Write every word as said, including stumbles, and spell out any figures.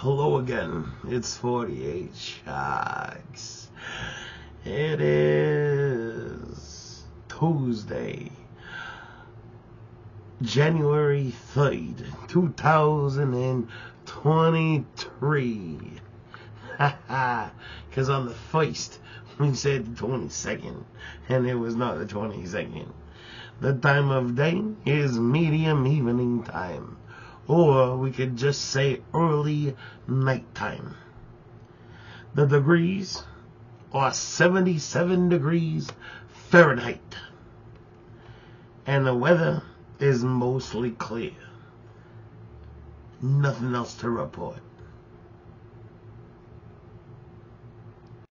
Hello again, it's forty-eight Sharks. It is Tuesday, January third, two thousand twenty-three. Haha, because on the first we said the twenty-second, and it was not the twenty-second. The time of day is medium evening time, or we could just say early nighttime. The degrees are seventy-seven degrees Fahrenheit, and the weather is mostly clear. Nothing else to report.